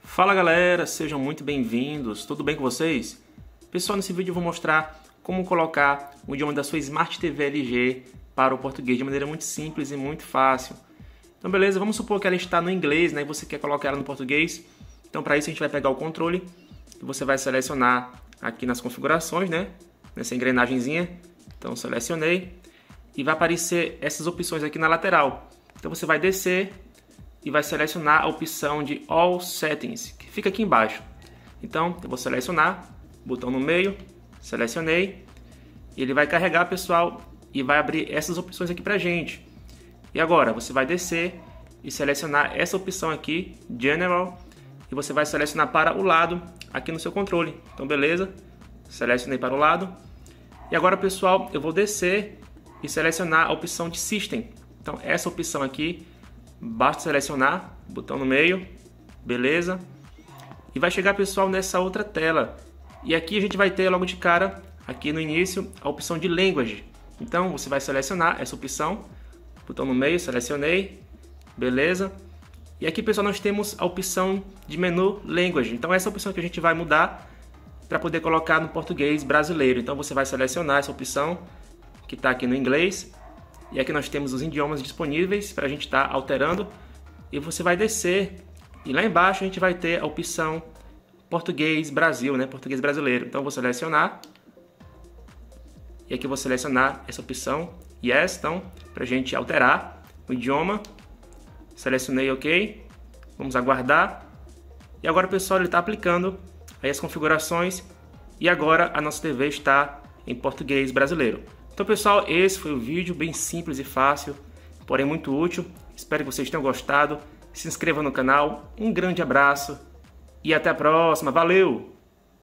Fala galera, sejam muito bem-vindos, tudo bem com vocês? Pessoal, nesse vídeo eu vou mostrar como colocar o idioma da sua Smart TV LG para o português de maneira muito simples e muito fácil. Então beleza, vamos supor que ela está no inglês, né, e você quer colocar ela no português. Então para isso a gente vai pegar o controle e você vai selecionar aqui nas configurações, né, nessa engrenagemzinha. Então selecionei e vai aparecer essas opções aqui na lateral. Então você vai descer e vai selecionar a opção de All Settings, que fica aqui embaixo. Então, eu vou selecionar, botão no meio, selecionei, e ele vai carregar, pessoal, e vai abrir essas opções aqui pra gente. E agora, você vai descer e selecionar essa opção aqui, General, e você vai selecionar para o lado aqui no seu controle. Então, beleza, selecionei para o lado. E agora, pessoal, eu vou descer e selecionar a opção de System. Então, essa opção aqui, basta selecionar, botão no meio, beleza? E vai chegar, pessoal, nessa outra tela. E aqui a gente vai ter logo de cara, aqui no início, a opção de Language. Então você vai selecionar essa opção, botão no meio, selecionei, beleza? E aqui, pessoal, nós temos a opção de menu Language. Então essa é a opção que a gente vai mudar para poder colocar no português brasileiro. Então você vai selecionar essa opção que está aqui no inglês. E aqui nós temos os idiomas disponíveis para a gente estar alterando. E você vai descer. E lá embaixo a gente vai ter a opção Português Brasil, né? Português brasileiro. Então eu vou selecionar. E aqui eu vou selecionar essa opção Yes, então, para a gente alterar o idioma. Selecionei OK. Vamos aguardar. E agora, pessoal, ele está aplicando aí as configurações. E agora a nossa TV está em português brasileiro. Então, pessoal, esse foi o vídeo bem simples e fácil, porém muito útil. Espero que vocês tenham gostado. Se inscreva no canal. Um grande abraço e até a próxima. Valeu!